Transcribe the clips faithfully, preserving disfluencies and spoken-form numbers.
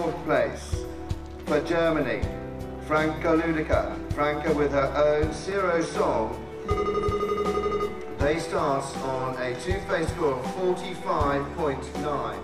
fourth place. For Germany, Franca Luedeke. Franca with her own Cero song. They start on a two-phase score of forty-five point nine.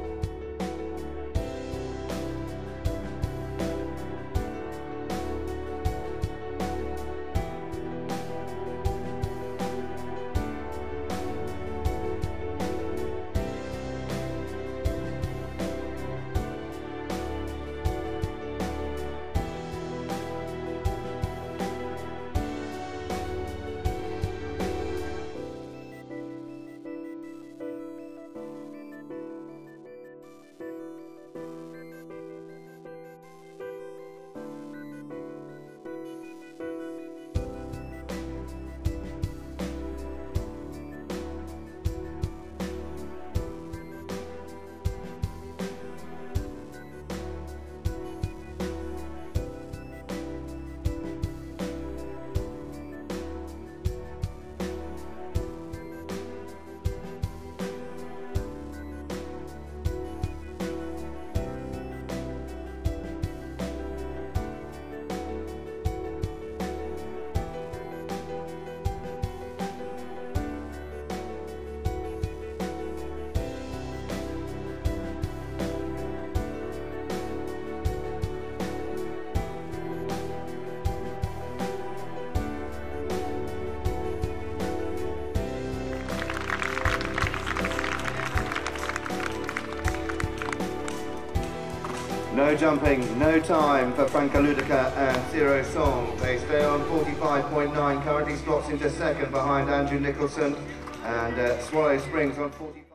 No jumping, no time for Franca Luedeke and Cero Song. They stay on forty-five point nine, currently slots into second behind Andrew Nicholson, and uh, Swallow Springs on forty.